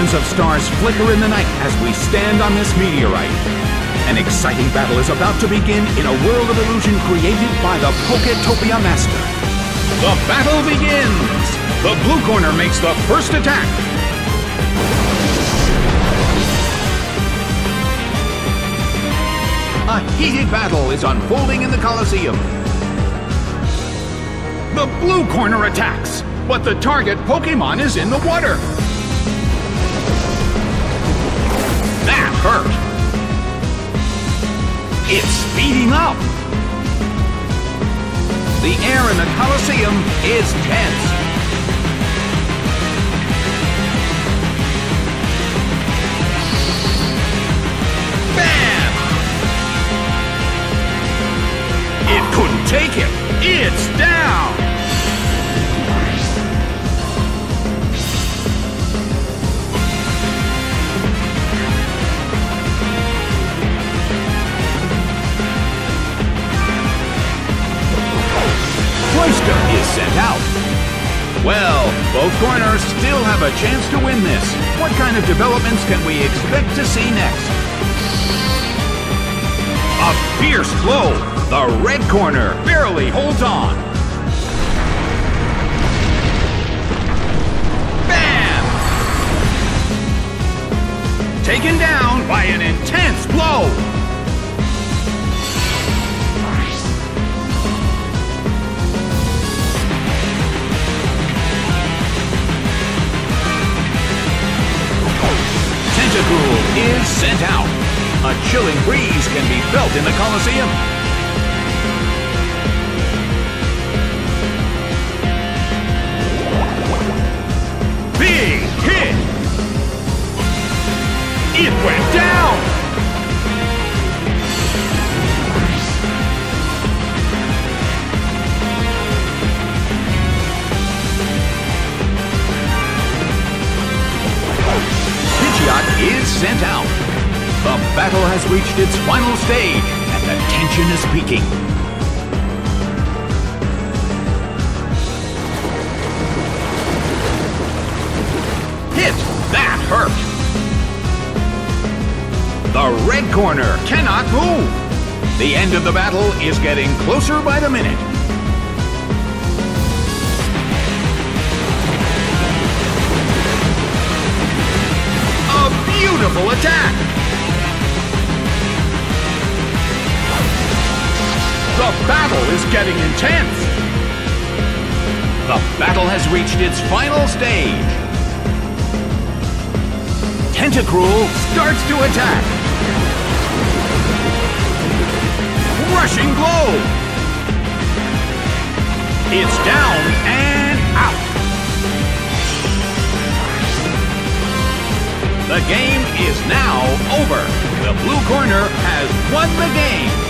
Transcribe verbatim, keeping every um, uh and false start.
Thousands of stars flicker in the night as we stand on this meteorite. An exciting battle is about to begin in a world of illusion created by the Poketopia Master. The battle begins! The blue corner makes the first attack. A heated battle is unfolding in the Colosseum. The blue corner attacks, but the target Pokemon is in the water. That hurt. It's speeding up. The air in the Colosseum is tense. Bam! It couldn't take it. It's down. Cloyster is sent out. Well, both corners still have a chance to win this. What kind of developments can we expect to see next? A fierce blow. The red corner barely holds on. Bam! Taken down by an intense blow. Tentacruel is sent out. A chilling breeze can be felt in the Colosseum. Big hit! It went down! Pidgeot is sent out. The battle has reached its final stage, and the tension is peaking. Hit! That hurt! The red corner cannot move. The end of the battle is getting closer by the minute. A beautiful attack! The battle is getting intense! The battle has reached its final stage. Tentacruel starts to attack. Rushing blow! It's down and out. The game is now over. The blue corner has won the game.